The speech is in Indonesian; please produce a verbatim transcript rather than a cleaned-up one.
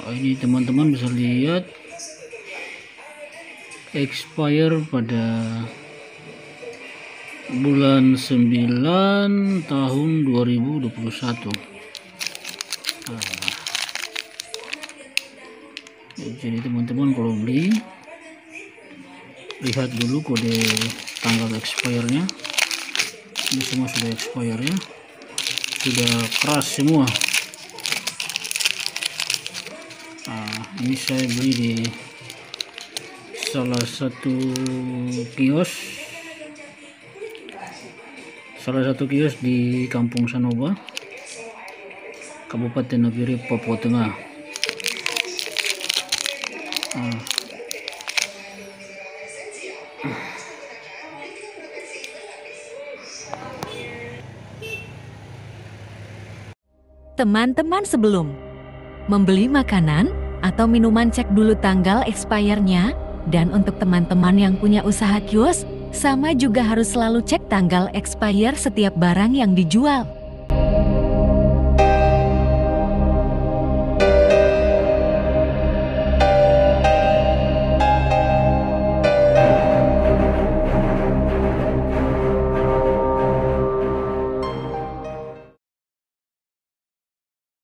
Oh, ini teman-teman bisa lihat expire pada bulan sembilan tahun dua ribu dua puluh satu. Nah, jadi teman-teman kalau beli, lihat dulu kode tanggal expire-nya. Ini semua sudah expire ya, sudah keras semua. Nah, ini saya beli di salah satu kios salah satu kios di Kampung Sanoba, Kabupaten Nabire, Papua Tengah. Nah, teman-teman, sebelum membeli makanan atau minuman, cek dulu tanggal expire-nya. Dan untuk teman-teman yang punya usaha kios, sama juga harus selalu cek tanggal expire setiap barang yang dijual.